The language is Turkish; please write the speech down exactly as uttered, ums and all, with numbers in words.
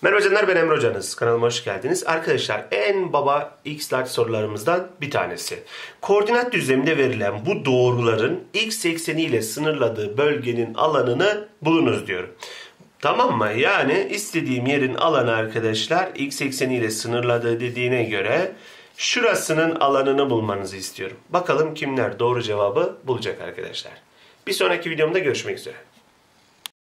Merhaba canlar, ben Emre Hocanız. Kanalıma hoş geldiniz. Arkadaşlar, en baba X-Large sorularımızdan bir tanesi. Koordinat düzleminde verilen bu doğruların x ekseni ile sınırladığı bölgenin alanını bulunuz diyorum. Tamam mı? Yani istediğim yerin alanı arkadaşlar x ekseni ile sınırladığı dediğine göre şurasının alanını bulmanızı istiyorum. Bakalım kimler doğru cevabı bulacak arkadaşlar. Bir sonraki videomda görüşmek üzere.